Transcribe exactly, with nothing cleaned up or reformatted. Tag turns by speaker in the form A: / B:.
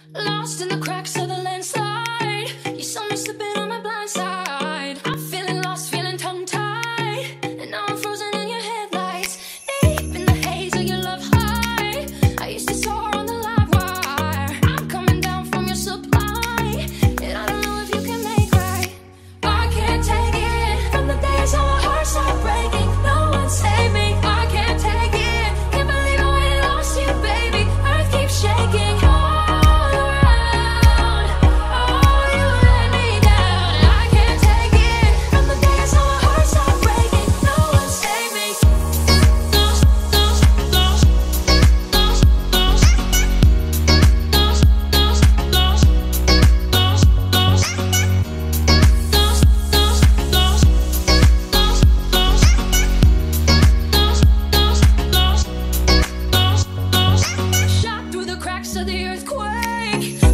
A: Lost in the cracks of the landslide. You saw me slipping on my blind side. I'm feeling lost, feeling tongue-tied, and now I'm frozen in your headlights. Deep in the haze of your love high, I used to soar on the live wire. I'm coming down from your supply, and I don't know if you can make right. I can't take it. From the days how our hearts are breaking, no one save me. I can't take it. Can't believe I went and lost you, baby. Earth keeps shaking. Of the earthquake,